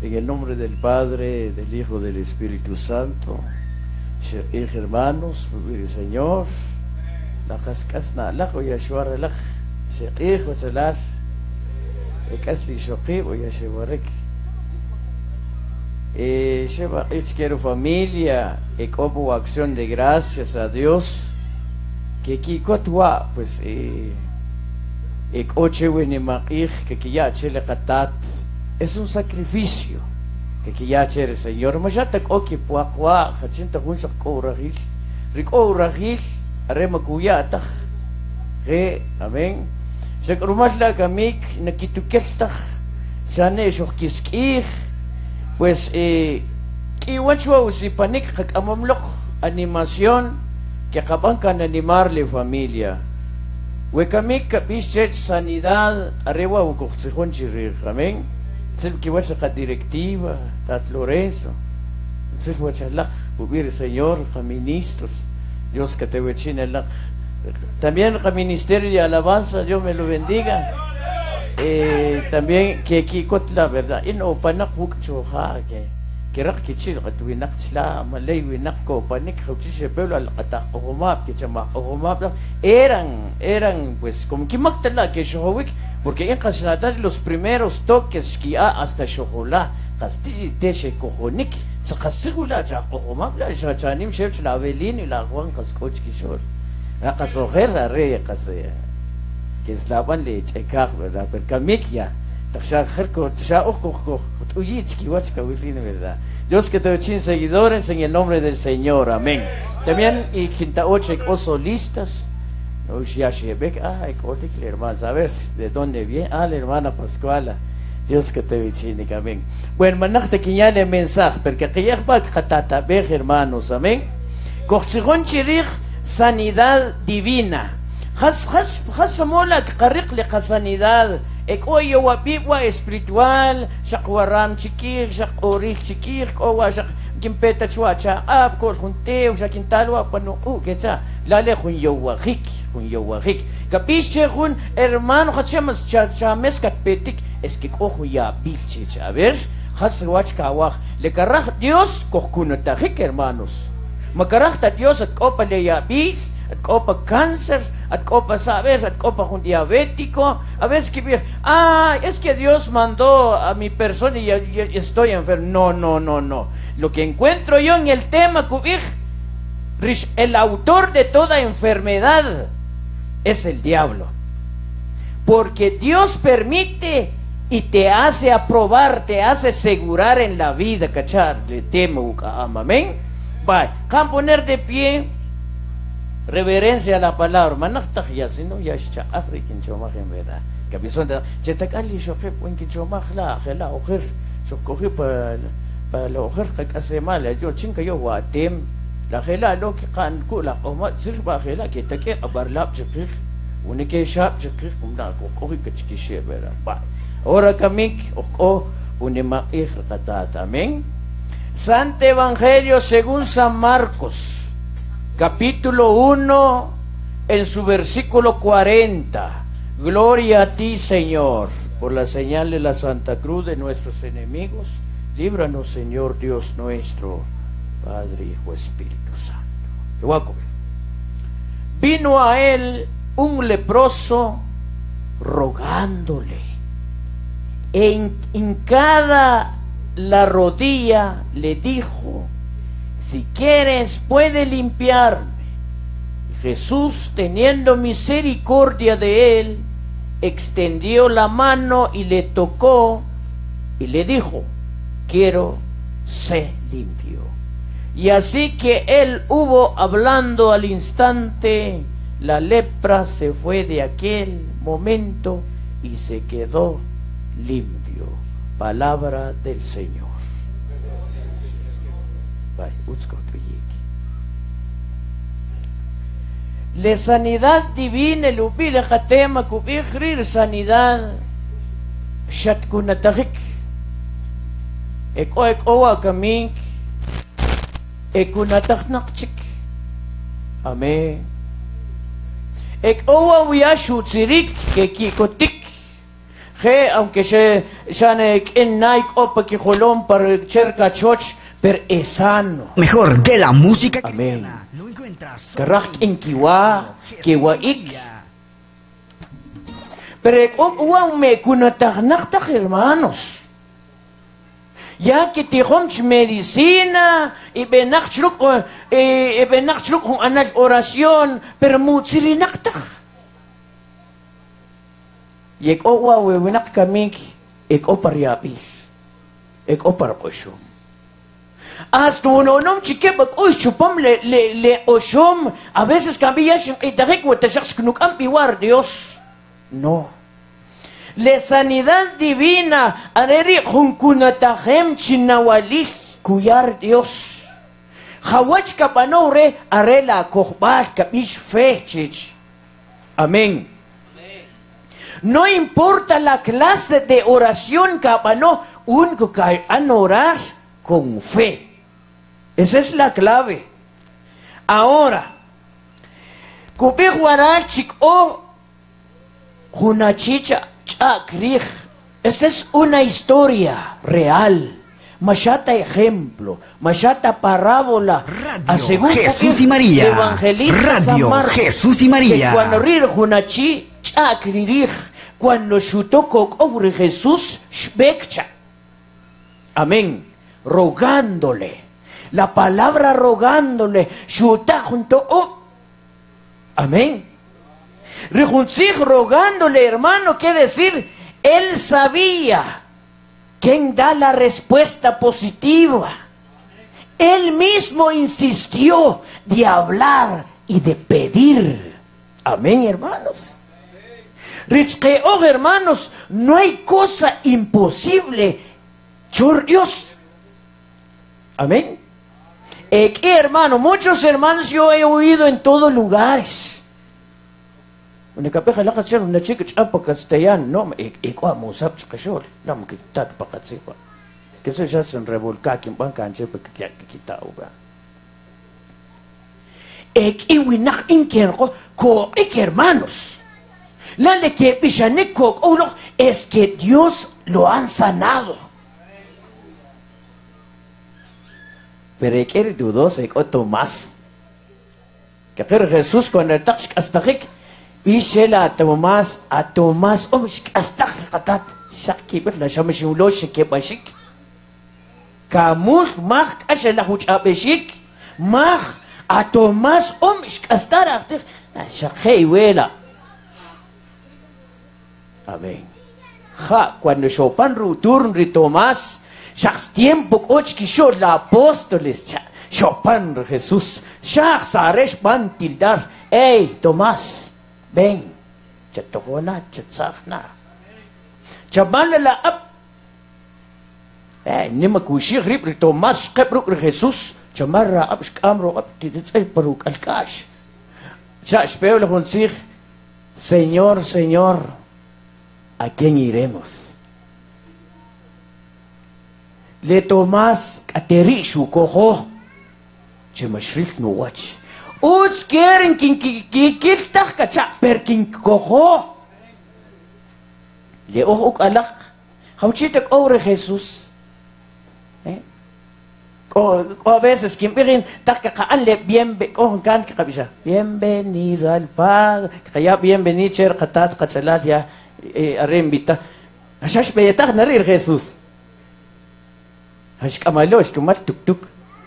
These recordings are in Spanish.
En el nombre del Padre, del Hijo, del Espíritu Santo. Hermanos, Señor, la cascasna, la Yashwar, la Hijo, Chalar, el Casli Shoki, o Yashewarek. Quiero familia, como acción de gracias a Dios, que aquí cotwa, pues, que ya chele katat, es un sacrificio. Que ya chere Señor, majatak oki puakwa, hachinta hunsa kouragil, rico ragil, arema kuyatach, amén. Se crumasla kamik, nakitukeltach, sane shokiskih, pues, kiwachwa usipanik, kakamamlok, animación, que acaban con animarle familia. Wekamik kapischech sanidad, arriba un coxejón chirir, amén. Que va a ser directiva, Tat Lorenzo, entonces voy a charlar, hubiera Señor, ministros, Dios que te voy a chinar, también el ministerio de alabanza, Dios me lo bendiga, también que aquí la verdad, y no para choja que que chido que tu vinak chla, malay vinak ko panik, que pueblo al atak ogomap, que chama ogomap, eran pues como que mactala que shohowik. Porque en Casanatas los primeros toques que hasta chocolate, castilla teche cojonik, sacasigula ya ojomabla, ya chanim chef la avelin y la Juan Cascoch Kishor. La casojerra re que es la van le checar, ¿verdad? Pero camiquia, taxa jerco, taxa ojo, uyitski, wachka, wilin, ¿verdad? Dios que te echen seguidores en el nombre del Señor, amén. También y quinta ocho solistas. Hermanos, a ver de dónde viene. La hermana Pascuala. Dios que te bendiga, amén. Bueno, manajte que ya le mensaje, porque que ya va a ver, hermanos, amén. Coxigón chirich, sanidad divina. Hasamola carric le sanidad. Oye, wabiwa espiritual, shakwaram chiquir, shakoril chiquir, owa shak. Kimpeta chuacha, kol junteo, shakintalwa, pano, que cha, lale jun yowajik. Capiche jun, hermano, hachemas chames katpetik, es que cojo ya bilche, a ver, haswach kawaj, le caraj Dios, cojunotajik, hermanos. Macarajta Dios, at copa le ya bil, at copa cáncer, at copa sabes, at copa jun diabético, a veces que es que Dios mandó a mi persona y estoy enfermo. No. Lo que encuentro yo en el tema, el autor de toda enfermedad es el diablo. Porque Dios permite y te hace aprobar, te hace asegurar en la vida, ¿cachar? Le temo, amén. Vaya, poner de pie, reverencia a la palabra. Manachtaj ya, si no, ya está África en Chomaj en verdad. Que avisó de Chetakali, Shofep, en que Chomaj la, ojer, Shokoji para la ojer que hace mal, yo chinga yo guatem, la gela lo que can kula, o más sirva gela que te que abarlap chikir, unike shap chikir, una cocoji que chiquishe, ¿verdad? Ahora kamik, o unima irratata, amén. Santo Evangelio según San Marcos, capítulo 1, en su versículo 40. Gloria a ti, Señor, por la señal de la Santa Cruz de nuestros enemigos. Líbranos, Señor Dios nuestro, Padre, Hijo, Espíritu Santo. Vino a él un leproso rogándole, en cada la rodilla le dijo: si quieres puede limpiarme. Y Jesús, teniendo misericordia de él, extendió la mano y le tocó y le dijo: quiero, sé limpio. Y así que él hubo hablando al instante, la lepra se fue de aquel momento y se quedó limpio. Palabra del Señor. Le sanidad divina, el upile jatema kubihrir sanidad shatkunatahik. Eko kamik ekunatahnak. Amén. Eko wiyashu tsirik kekikotik. aunque shane en Nike opa que jolón para cerca choch, pero es sano. Mejor de la música Amén. cristiana. Lo encuentras Caraj en kiwa ik. Pero me kunatagnak hermanos. Ya que te honch medicina y benachluk con anal oración, pero mutsirinaktak. Yek owa wewinak kamik, ek opar yapil, ek opar koshum. Hasta uno no chique bak oy chupam le oshum, a veces cambia shin itarek wa tashaks knuk am piwar Dios. No. Le sanidad divina, areri junkunatahem chinawalil, kuyar Dios. Hawach kapanore arela kohbal kapish fechich. Amén. No importa la clase de oración que único que han orar con fe. Esa es la clave. Ahora, esta es una historia real. Machata ejemplo, machata parábola. Radio Jesús y María. Evangelista Radio Marcos, Jesús y María. que cuando rir junachi chakririj, cuando chutó sobre Jesús shbekcha. Amén. Rogándole. La palabra rogándole. Shuta junto amén. Rejuncij rogándole, hermano, ¿qué decir? Él sabía quién da la respuesta positiva. Él mismo insistió de hablar y de pedir. Amén, hermanos. Hermanos, no hay cosa imposible. Por Dios. Amén. Hermano, muchos hermanos yo he oído en todos lugares. Una capeja la cachar una chica chapa castellano, no, musab chicashol, no me quitar pacatsipa. Que eso ya se revolca quien van canche porque que quita uga. Iwinak inkergo ko hermanos. La le que pishaneko es que Dios lo han sanado. Pero que dudoso o Tomás. Que Jesús cuando el tax hasta Bishela a Tomás, hasta katat, shaki la shamshulo shike bashik. Kamul mach ashela huchabeshik, mach a Tomás hasta after shakei wela. Amén. Ja, cuando Chopin turn ri Tomás, shaks tiempo ochki shor la apóstoles, Chopin Jesús, shaks saresh ban tildar, Tomás. Ven, chatogona, chatsafna. Chabala la ap. Nima kushi rib Tomás qabruk Jesús, chamarra ap shkamro ap tiditsay paruk alkash. Chash peo le hunsig, Señor, Señor, ¿a quién iremos? Le Tomás aterishu cojo, chemashrik no watch. Uts quieren que kiltach kacha, per quien cojo. Le ojo alak, hauchitek ore Jesús. A veces quien viene le bienvenido al Padre, que bienvenido cher katat kachalat ya arembita. Ashash beyatach narir Jesús. Hash kamalosh tumat tuk tuk.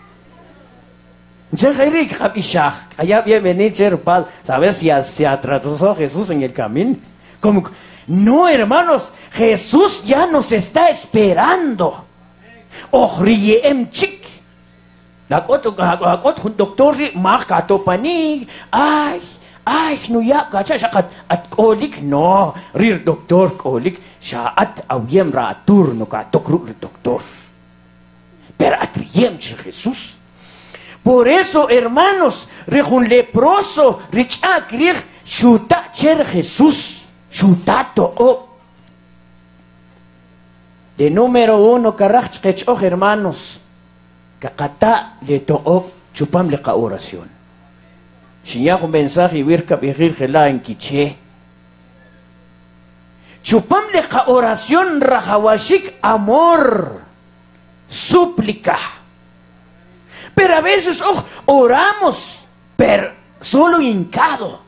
Bienvenido, Padre. ¿Sabes si se atrasó Jesús en el camino? Como, no, hermanos, Jesús ya nos está esperando. Ohriem chik. La cot un doctor marcato panig. Ay, no ya, gacha, at kolik, no, rir doctor kolik, shaat awiem ra turno ka tokru doctor. Pero atriem Jesús. Por eso, hermanos, rejun leproso, richak rich, shuta cher Jesús, shutato o. De número 1, karach kechoj, hermanos, kakata le to'o, chupam le ka oración. Shinya un mensaje virka bihir gela en quiche. chupamle ka oración rajawashik amor, súplica. Pero a veces oramos, pero solo hincado.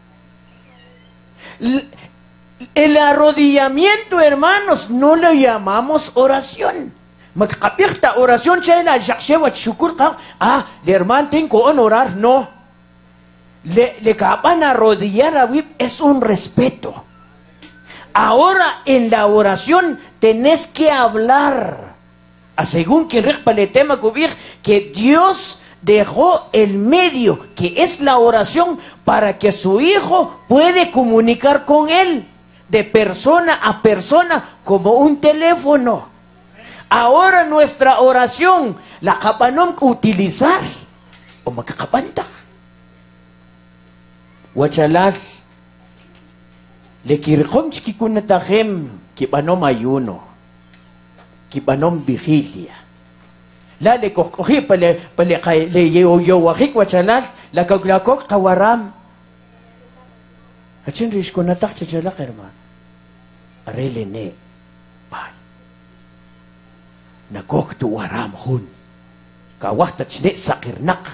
El arrodillamiento, hermanos, no lo llamamos oración. Makapirta oración chela jakshewa shukur le hermano tengo que orar, no. Le capan arrodillar a Wip es un respeto. Ahora en la oración tenés que hablar. Según quien repa le tema que Dios dejó el medio, que es la oración, para que su hijo puede comunicar con él de persona a persona como un teléfono. Ahora nuestra oración la capanom que utilizar o makakapanta. Wachalal le kirchom chikikunatahem kipanom ayuno, kipanom vigilia. La le coge pale le yo wajik wachalal la kaglakok kawaram. Achin rish kunatak chachala hermano. Arele ne pai. Nagok tu waram hun. Kawakta chne sakirnak.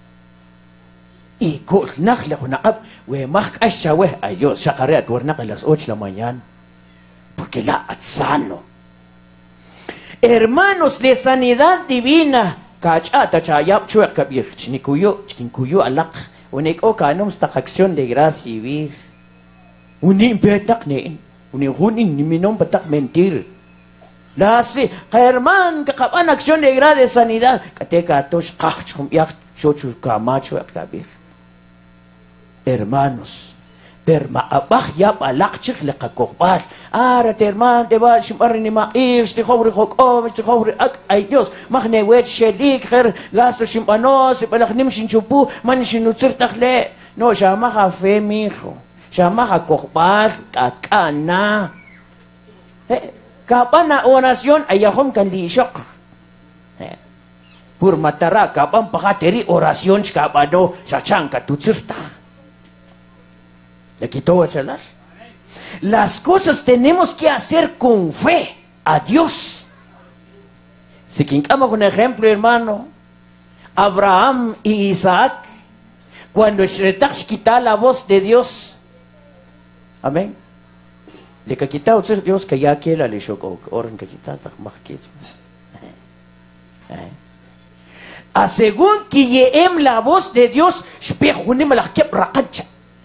Ikot nak le hunaqab we mak ashawe ayos shakaret warnak a las 8 de la mañana. Porque la atsano. Hermanos de sanidad divina, kachata chayap chuek kabir chinikuyo alak. Unik o kanom sta acción de gracia y vis. Unik betak nein. Unik hunin niminom batak mentir. Lasi, herman kakapan acción de gracia de sanidad. Kateka tosh kachum yak chochu kamacho kabir. Hermanos, perma abah yap alakchik lekakokbal. Arat herman, deba shimar ni maik, stikobri hokom, stikobri ak ay Dios. Mahne wet shelik her gasto shimpanos, palaknim shinchupu, man shinutzir takle. No, shamaha fe mijo. Shamaha kokbal, kakana. Kapan na oración ayahom kan lishok. Pur matara kapan pakateri oración shkabado shachang katutzirtak. ¿Le quitó a chalar? Las cosas tenemos que hacer con fe a Dios. Si quincamos un ejemplo, hermano, Abraham y Isaac, cuando Shretach quita la voz de Dios, amén. Le que quita Dios que ya quiera le chocó, oren que quita más que a según que lleem la voz de Dios, espejunim la que racancha.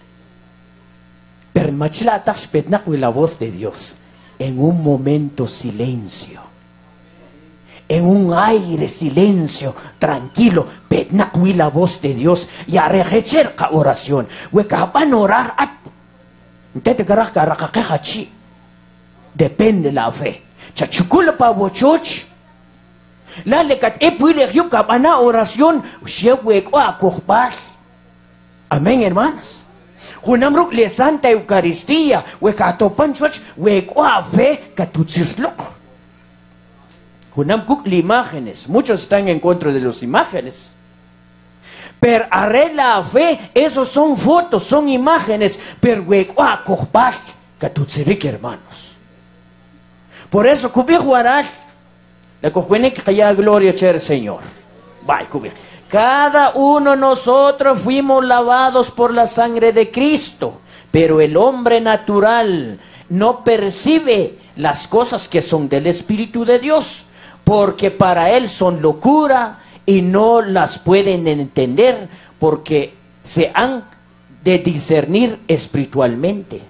Permachla petnaku la voz de Dios en un momento silencio, en un aire silencio tranquilo, petnaku la voz de Dios y arrechecher ka oración, wekapan orar at tete karak karakakachi depende la fe, chachukula pa bochoch la lekat epuile yukapana oración shewekwa kokbal. Amén, hermanos. Junamruk le Santa Eucaristía, wekatopan church, wekwa fe katutzirlok. Junamkuk le imágenes, muchos están en contra de las imágenes. Pero arre la fe, esos son fotos, son imágenes, pero wekwa kokbal katutzirik, hermanos. Por eso, kubi juarás, la cojuene que haya gloria cher Señor. Bye, kubi. Cada uno de nosotros fuimos lavados por la sangre de Cristo, pero el hombre natural no percibe las cosas que son del Espíritu de Dios, porque para él son locura y no las pueden entender porque se han de discernir espiritualmente.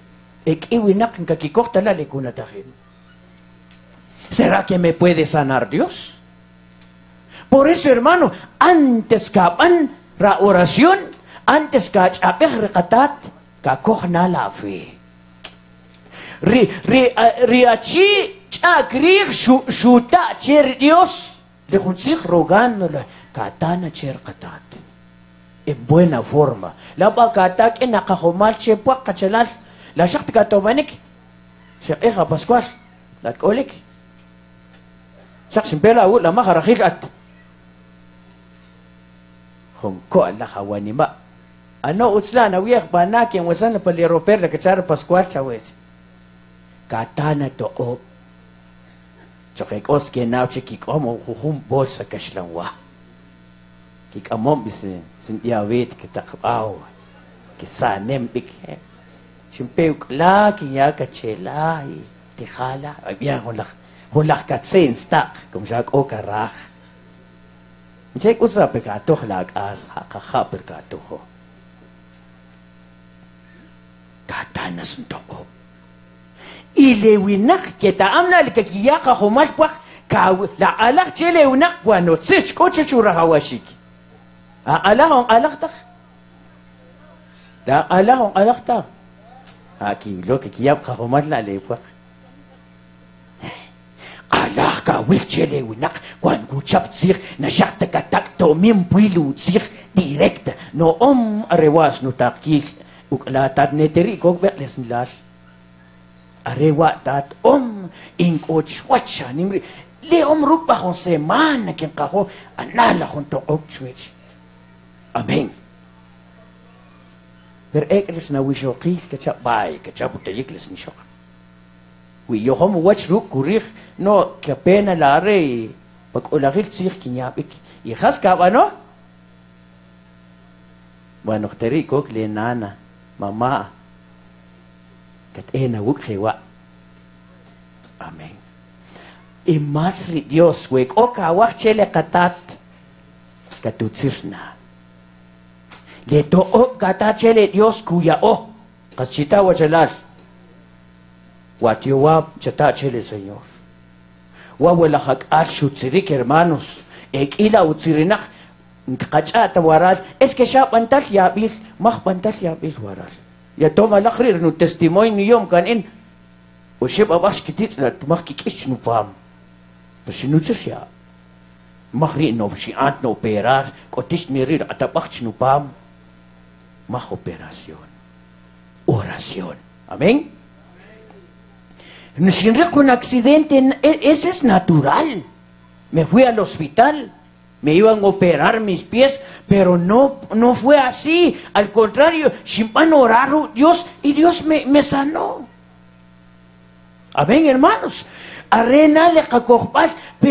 ¿Será que me puede sanar Dios? Por eso, hermano, antes kapan la oración, antes ka chapeh rekatat, ka kohna la fe. Riachi chakrir shuta cher Dios, le junsich rogándole, katana cher katat. En buena forma. La bakatak en nakahomal chepuak kachalal, la shakt katomanik, shakeha pascual, la kolik. Shak simpela la maharajil at. Ko Allah hawanima. Ano utsla na wiyah banak yang wasan na paliroper na kachar Pascual chawes. katana to o. Chokek os kenaw chikik omo huhum bolsa kashlangwa. Kik amom bisin sin yawit kitakaw. Kisanem bik. Simpeu kla kiya kachela tikhala. Abiyan hulak katsen stak kum jak o karak. Mchek utsa pekato lag as hakakha perkato ho. Katana sunto. Ilewinak kita amna likakiyaka humalpwak ka la alak chele unak kwano tsich koche chura hawashiki. Alahong alaktak. La alahong alaktak. Aki lo kikiyap ka humatla lepwak. Allah ka wil chele unak kwan guchap tsir na shakta katak to mimpuilu tsir direkta no arewas no takil uklatat neteri kog bekles nilal. Arewa tat inkoch wacha nimri le rukba hon semana kin kaho anala hon to okchwich. Amen. Per ekles na wishoqi kachap bay kachap utayikles ni shok. Wi yohom wach ruk kurich no kapena lare pag ulagil tsik kinyapik. Ikhas ka ano? Bueno teri kok le nana mama kat wuk hewa. Amen. Imasri Dios wek oka wak chele katat katutsirna. Leto o katat chele Dios kuya o kasita wachalal. Watiwab chata chele Señor. Wawelahak al shutzirik hermanos. Ekila utzirinak nkachata waral. Es que sha pantal yabil mah pantal yabil waral. Ya toma lakrir no testimonio yom kanin o shib abash kitit na tumakikich no pam പക്ഷെ nutsirya mahri no si ant no operar kotis mirir atapach no pam mah operación oración. Amén. Sinri con accidente ese es natural. Me fui al hospital. Me iban a operar mis pies, pero no fue así. Al contrario, Shimpan oraron Dios y Dios me sanó. Amén, hermanos. Arena le cacojpal,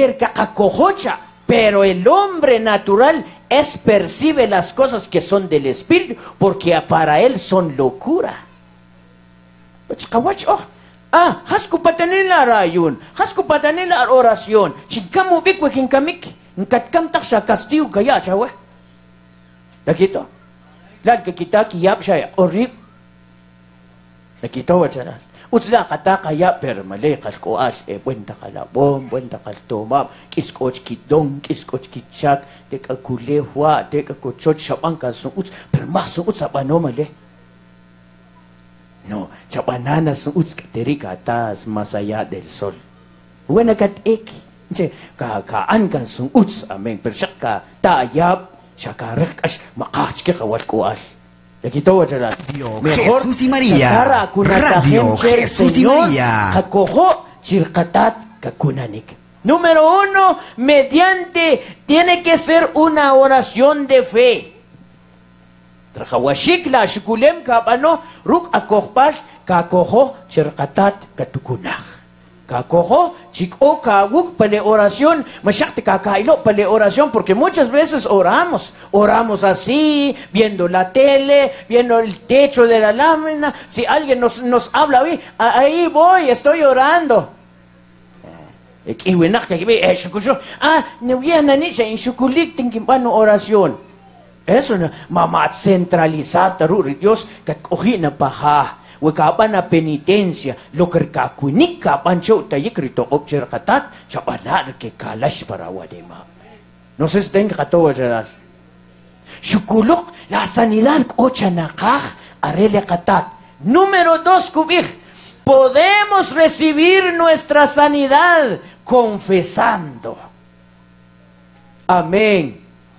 pero el hombre natural percibe las cosas que son del Espíritu, porque para él son locura. Hasku patanin la rayun, hasku patanin la oración. Chingamo bikwe kinkamik. Nkatkam taksha kastiu kaya chawe. Nakito. Lal kita kiyap siya orib. Nakito wachanal. Utla kata kaya permale kalkoas buenta kala bom buenta kaltomam kiskoch kidong kiskoch kitchak deka kulehwa deka kochot shapang kasun uts permasu uts apano male. No, chapanana sun uts katerika atas masaya del sol. Buena kat eki. Kaan kan sung uts ameng persyak ka tayab syakarek as makach ke kawal kual. Nakita wa jalan. Jesús y María. Radio Jesús y María. Kakoho chirkatat kakunanik. Número 1, tiene que ser una oración de fe. Trajawashik la shukulem kapano ruk akohpal kakoho chirkatat katukunach. Kakoho, chico, kawuk, pale oración, mashakte kakailo, pale oración, porque muchas veces oramos así, viendo la tele, viendo el techo de la lámina, si alguien nos habla, ahí voy, estoy orando. Oración. Eso no, mamá centralizada, Dios, que cogina paja. Wakapan na penitencia, loker kakunik kapan chow tayikrito obcher katat, chapanar ke kalash para wadima. No sé si tenga katawa jaral. Shukulok la sanidad ocha nakaj arele katat. Número 2, kubik. Podemos recibir nuestra sanidad confesando. Amén.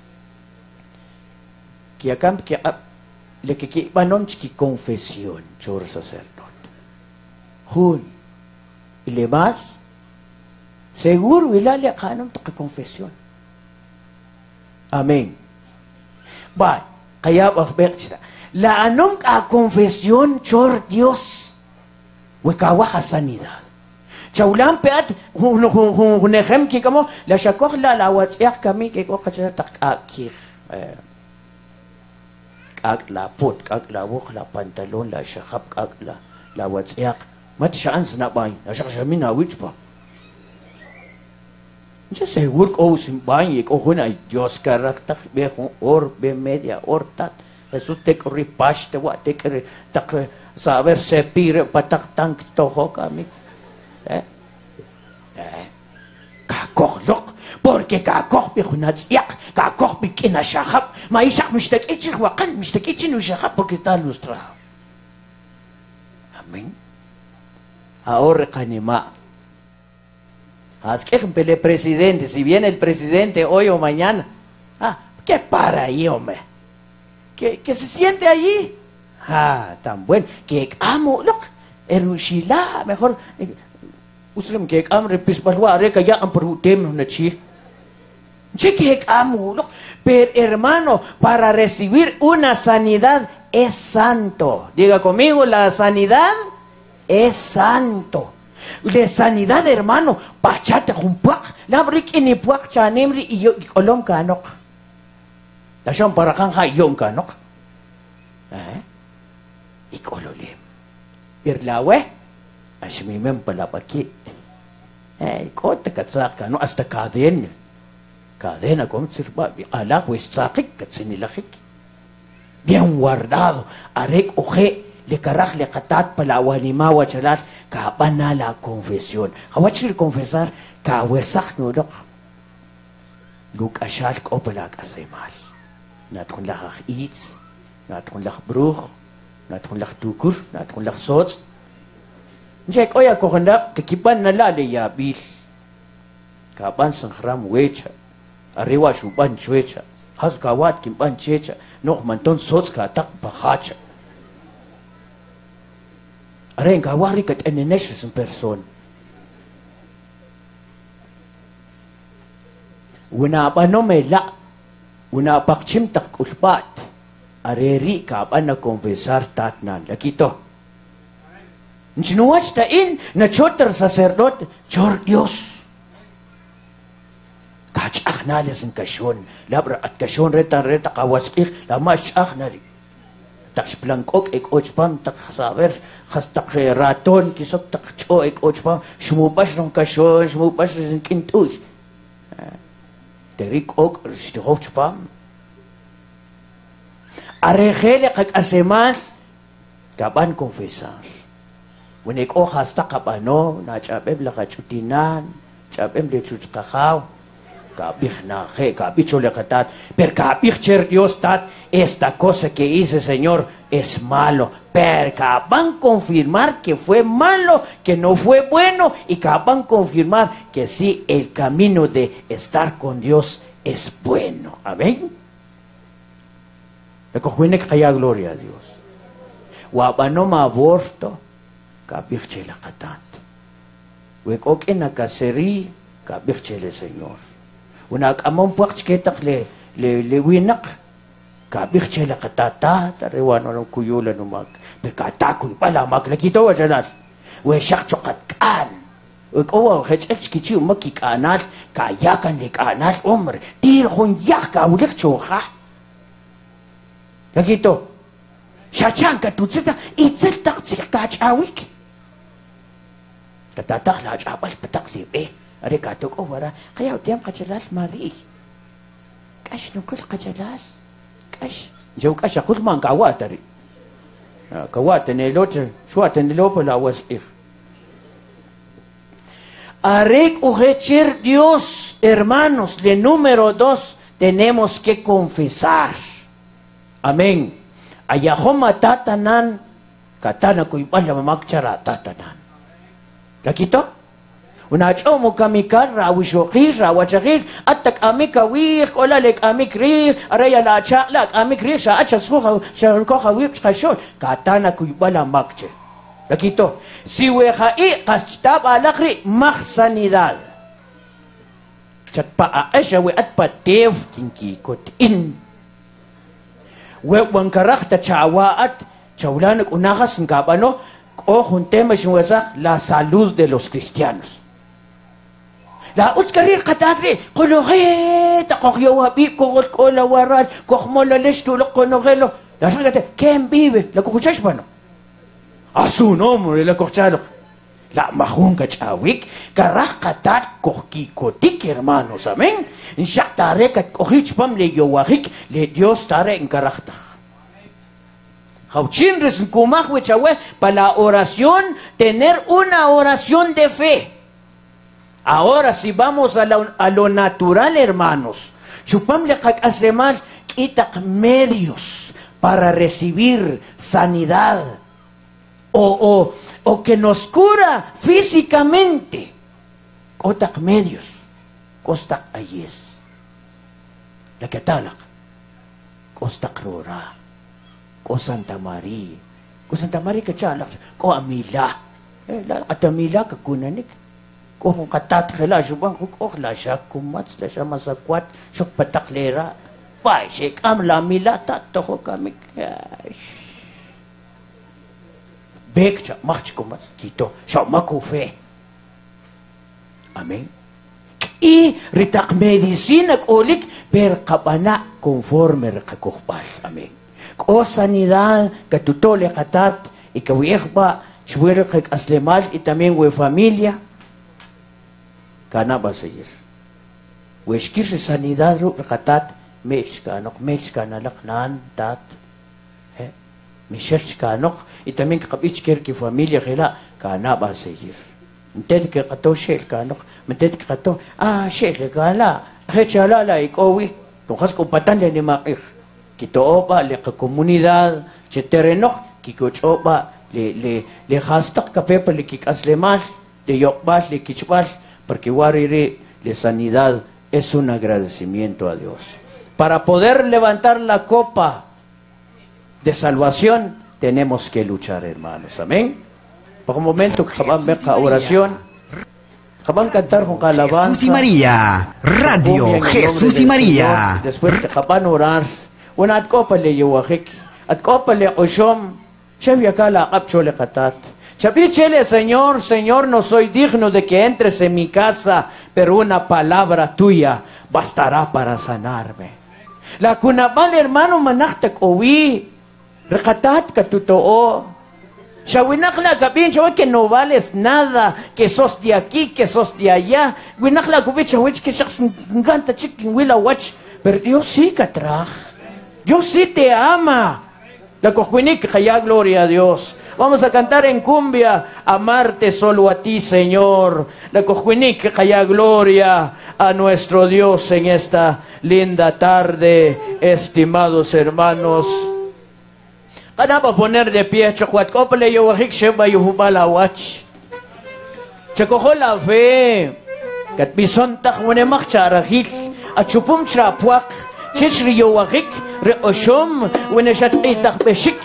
Le que banonchki confesión, chor sacerdote. Jun. Y le más, seguro, wilale kanom ta confesión. Amén. Va, kaya bakbek sila. La anong ka confesión, chor Dios. Huecawaja sanidad. Chaulan peat, hunejem que como la chacoch la WhatsApp kami que coja aquí. La pot, la boca, la pantalón, la shahab, la WhatsApp. Mat chance na bain, la shahmina wichpa. Yo seguro que sin bain y cojo una Dios carácter viejo orbe media horta. Eso te corri paste wa te corri tak saber sepir patak tank toho kami. Kakohlok porque kakok bihunatziak kakok bikina shahab ma ishak mishtakichik waqan mishtakichin ushahab porque está ilustrado. Amén. Ahora kanima. Haz que el presidente, si viene el presidente hoy o mañana, ¿qué para ahí, hombre? Que se siente allí. Tan bueno. Que amo, look, erushila, mejor. Usrem que amo repispalwa, reca ya amperutem una chi. Che que amo, look. Pero hermano, para recibir una sanidad es santo. Diga conmigo, la sanidad es santo. De sanidad, hermano, pachate humpuak, la brick in puak chanemri y olom kanok. La sham para kanja yom kanok. Ikololem. Irlawe, ashmimem palapakit. Kote katsak kano hasta cadena. Cadena como sirva, ala huesakik katsinilakik. Bien guardado, arek oje. Le caraj le catat para la wanimawa chalat ka bana la confesión. Hawachir confesar ka wesak no dok. Luk ashal ko pala kasemal. Natkun lach eats, natkun lach bruch, natkun lach tukur, natkun lach sots. Njek oya ko handa kikipan na lale ya bil. Ka ban sangram wecha. Arriwa shuban chwecha. Has kawat kimpan checha. Nok manton sots ka tak pahacha. Arenga warikat eneneshes in person. Una panome la, una pakchim tak ulpat. Areri ka na confesar tatnan. Lakito. Nchinuach ta in na choter sacerdote chor Dios. Kachach nales in kashon. Labra at kashon reta kawaskik la mashach nari. Tak splangkok ek ochpam tak saber has tak raton kisok tak cho ek ochpam shmubash rong kashon shmubash rin kintuy terik ok shtihochpam arejele kak aseman kaban confesar unek o has tak kapano na chapem la kachutinan chapem le chuchkahaw Kabich na je, kabicho le catat, per kabich cher Dios tat, esta cosa que hice Señor es malo, per van confirmar que fue malo, que no fue bueno, y van confirmar que sí, el camino de estar con Dios es bueno. Amén. Le cojuine que haya gloria a Dios. Wabanoma aborto, kabich che le catat. Wekok en la cacería, kabich che le Señor. Una amon puak chiketak le winak kabik chela katata tarewano ng kuyula numag pekatakoy pala maglakito wa jalat we shak chokat kan we ko hech kichi makikanal kayakan le kanal umr tir khun yak ka ulik choha lakito shachan ka tutsita itzel tak ka chawik katatak la chapal pataklibe Are katok o wara kaya utiyam kajalal mari. Kash nukul kajalal. Kash. Jaw kash akul man kawat ari. Kawat ni lote shwat ni lopo la wasif. Arek uhecher Dios, hermanos, de número 2 tenemos que confesar. Amén. Ayahoma tatanan katana kuibal la mamakchara tatanan. Lakito? وناچو مكمكر راوشوقير راوچغير اتك اميكوير ولا لك اميكري اريا لا چا لك اميكري شا اچ سخو شركو خويب خشول كاتانا كويبلا ماكچه لكيتو سي وخاي قشتاب الاخري مخسنيدال چتبا ايش وي اتبا تيف كينكي كوت ان وانكرخت چاواات چولانك وناخس نكابانو Ojo, un tema es la salud de los cristianos. La utskarir katadre, colojeta, cogió habib, cola warral, cojmola lesto, lo conogelo. La sagate, ¿quién vive? La cojuchashpano. A su nombre, la cochalo. La majunca chawik, caraj katat, cojkikotik, hermanos, amén. En shaktarekat, cojichpam le yowajik, le Dios tare en carajta. Para la oración, tener una oración de fe. Ahora, si vamos a lo natural, hermanos, chupamle mal, quitak medios para recibir sanidad o que nos cura físicamente. Otak medios, kostak ayes, la que talak, kostak rora. Ko Santa Maria ka chalak ko amila atamila ka kunanik ko kung katat khila jubang ko la sha kumats la sha masakwat shok pataklera pai shek amla mila ta to ko kamik bekcha mach kumats tito sha makufe amen y ritak medicina kolik per kabana conforme rekakukbal amen. O sanidad, que tutole katat, y que viejba, chuer que aslemal, y también we familia, canaba seguir. Weshkir sanidad ru katat, melchka nalak nan tat, michelchka nok, y también que kapichker que familia gela, canaba seguir. Entonces que kato shel kanok, entonces que kato, shel gala, hechala la ikowi, tojas compatan le nimakir. Kitooba le comunidad che terreno kikochoba le hastak kapepa le kikaslemal le yokbal le kichbal porque warire le sanidad es un agradecimiento a Dios. Para poder levantar la copa de salvación tenemos que luchar, hermanos. Amén. Por un momento que van ver la oración, van cantar con alabanza. Jesús y María, Radio Jesús y María. Después que van orar. Una at copa le yuwajik, at copa le oshom, chavia kala apcho le katat. Chapichele, Señor, no soy digno de que entres en mi casa, pero una palabra tuya bastará para sanarme. La kunabal, hermano, manachtak owi, rekatat katutoo. Shawinakla kabin, que no vales nada, que sos de aquí, que sos de allá. Winakla kubich, que shaks nganta chicken willa watch, pero Dios sí katraj. Dios sí te ama. La cojuinik, jaya, gloria a Dios. Vamos a cantar en cumbia, amarte solo a ti, Señor. La cojuinik, jaya, gloria a nuestro Dios en esta linda tarde, estimados hermanos. Para poner de pie, chacuat copale yo wajik sheba yuhubala wach. Chacojo la fe. Kat bison tak munemach charahil. Achupum chrapuak. Chichri yo wajik. Re oshom. Uneshat itak beshik.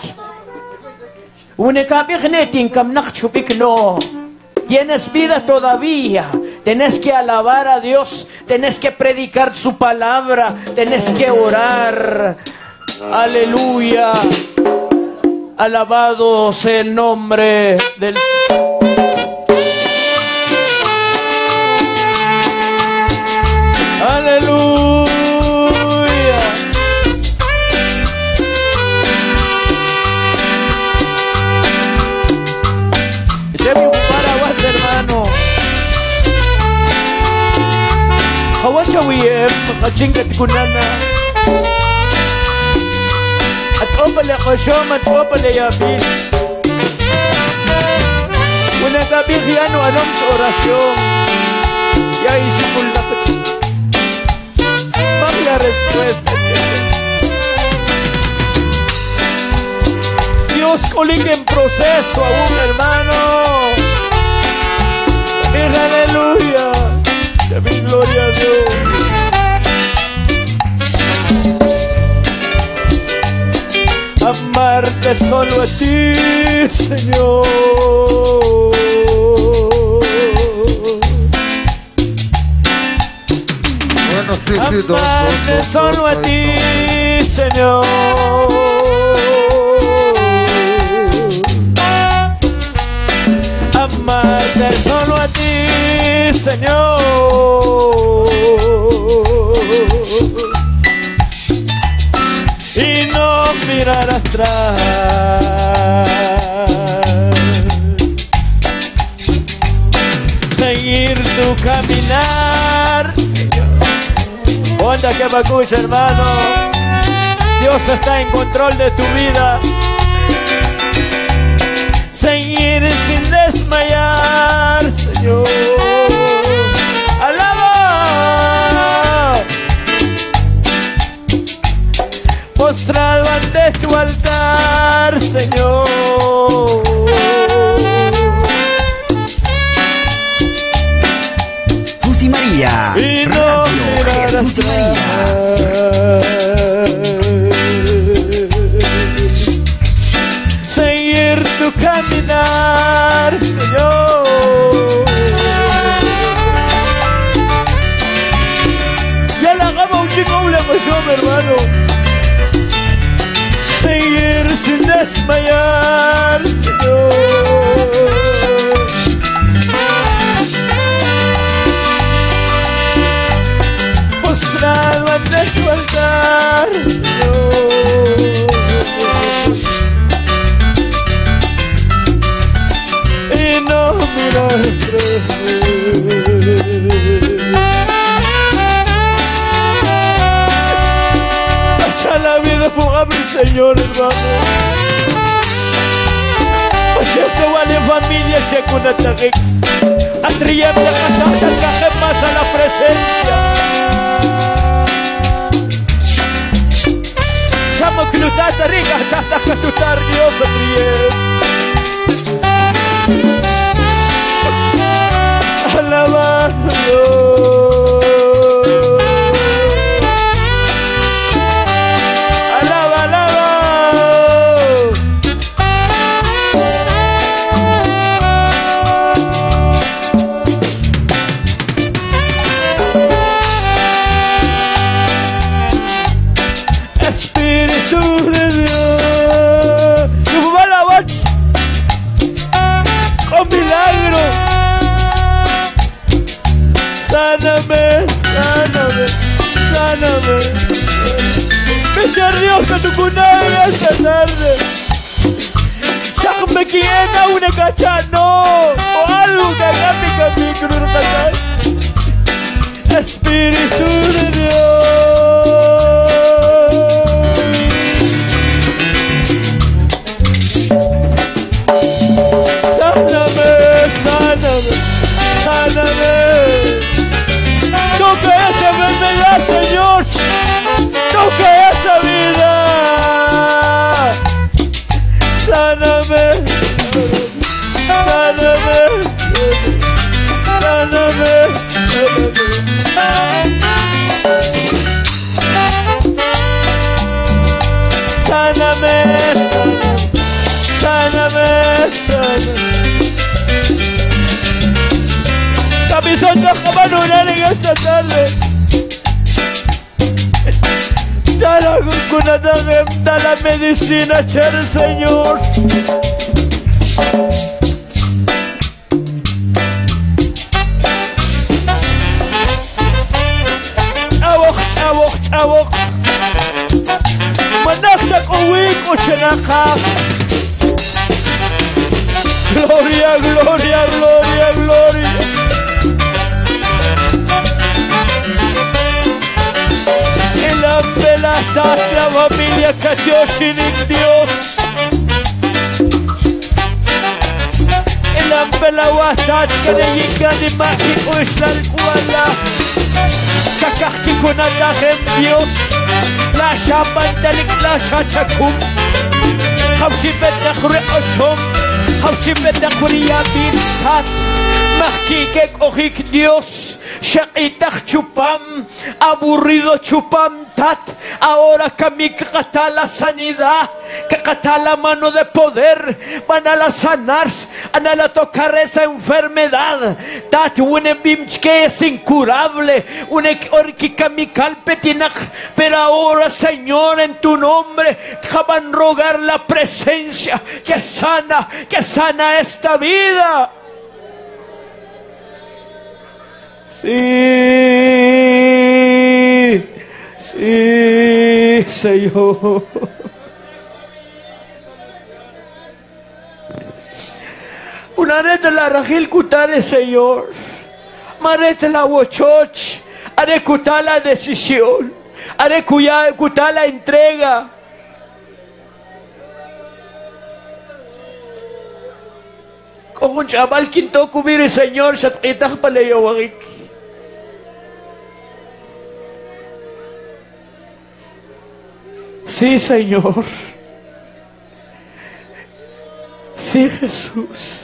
Unekabignetin kam nakchupik no. Tienes vida todavía. Tenés que alabar a Dios. Tenés que predicar su palabra. Tenés que orar. Aleluya. Alabado sea el nombre del Aleluya. Se me para vos, hermano. Hawacha wiyem, makachingat kunana. Atopale koshom, atopale yabil. Una kabigiano anong sa orasyon. Ya isimul na ko. Magla respuesta. Dios colinga en proceso aún, hermano. También aleluya. También gloria a Dios. Amarte solo a ti, Señor. Bueno, sí, amarte solo a ti, Señor. atender solo a ti, Señor. Y no mirar atrás. Seguir tu caminar. Onda que me escucha, hermano. Dios está en control de tu vida. Seguir sin desmayar, Señor. Alaba. Postrado ante tu altar, Señor. Jesús y María. Y no Radio Jesús y María. Seguir tu caminar, Señor. Ya la hagamos un chico, una pasión, hermano. Seguir sin desmayar, Señor. Postrado ante tu altar, Señor. Y no mirar atrás. Hasta la vida pongamos el Señor, hermano. Así que vale familia, si hay una tarea. Atrayendo a casar, traje más a la presencia. Chamo que no te rica, hasta que tú te Dios ríe. Alabando. Alaba, alaba. Espíritu de Dios. Y va la voz con milagro. Sáname, sáname, sáname. Que sea Dios que tu cunaya esta tarde. Sácame quieta una cacha, no. O algo que haga mi camino. Espíritu de Dios. Sáname, sáname, sáname. Toca esa enfermedad, Señor. Toca esa vida. Sáname, sáname, sáname, sáname, sáname, sáname. Camisón de Jamanura en esta tarde. Da la medicina, cher Señor. Abok, abok, abok. Manakta kowiko chenaka. Gloria, gloria, gloria, gloria. La familia Kashoshinik Dios. El ampela wasat que de yiga de mágico es la cuala. Kakaki con alajem Dios. La shamantalik la shachakum. Hausi betakure oshom. Hausi betakure yabir tat. Mahkikek ojik Dios. Shaqitak chupam, aburrido chupam tat. Ahora que mi cata la sanidad, que cata la mano de poder, van a la sanar, van a la tocar esa enfermedad. Tat un bimch que es incurable, un orquicamical petinak. Pero ahora, Señor, en tu nombre, van a rogar la presencia que sana esta vida. Sí, sí, Señor. Una vez la Rajil Kutale, Señor. Marete la Wochoch. Haré cutar la decisión. Haré cutar la entrega. Con un chaval quinto cubrir, Señor. Shatritach paleyawagik. Sí, Señor. Sí, Jesús.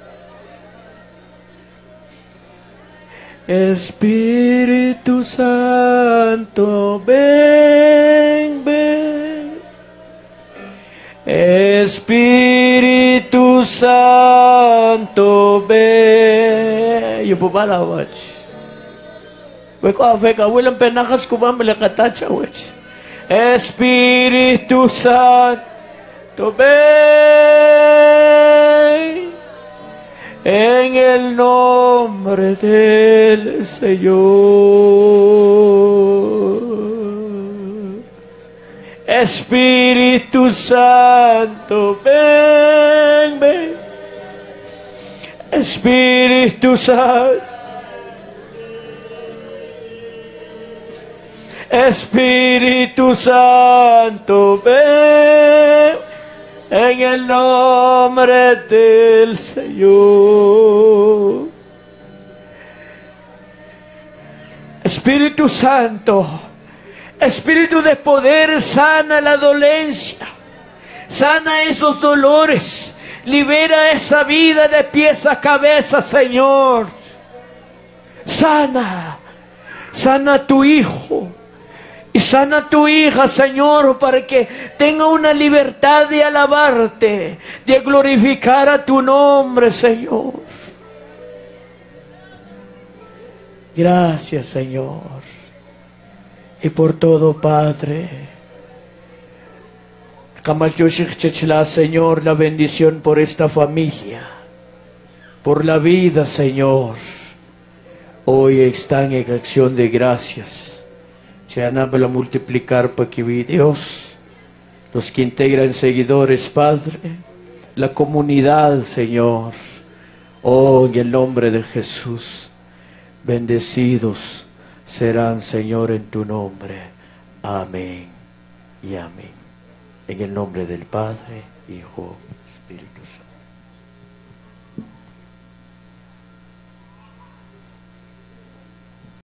Espíritu Santo, ven, ven. Espíritu Santo, ven. Yo puedo la wach. Weko afeka wilan penajas kubam belakatacha wach. Espíritu Santo, ven. En el nombre del Señor. Espíritu Santo, ven, ven. Espíritu Santo. Espíritu Santo, ven. En el nombre del Señor. Espíritu Santo, Espíritu de poder, sana la dolencia, sana esos dolores, libera esa vida de pies a cabeza, Señor. Sana a tu hijo. Y sana a tu hija, Señor, para que tenga una libertad de alabarte, de glorificar a tu nombre, Señor. Gracias, Señor. Y por todo, Padre. Señor, la bendición por esta familia, por la vida, Señor. Hoy están en acción de gracias. Se han a multiplicar para que Dios, los que integran seguidores, Padre, la comunidad, Señor. Oh, en el nombre de Jesús, bendecidos serán, Señor, en tu nombre. Amén y amén. En el nombre del Padre, Hijo, Espíritu Santo.